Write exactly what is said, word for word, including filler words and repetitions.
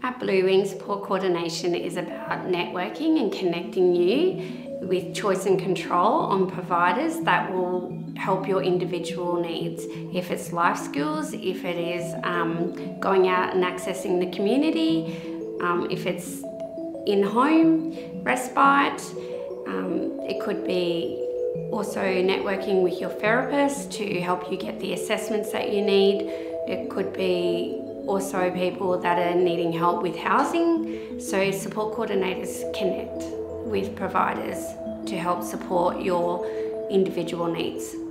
At Blue Wing, support coordination is about networking and connecting you with choice and control on providers that will help your individual needs. If it's life skills, if it is um, going out and accessing the community, um, if it's in-home respite, um, it could be also networking with your therapist to help you get the assessments that you need. It could be also people that are needing help with housing. So support coordinators connect with providers to help support your individual needs.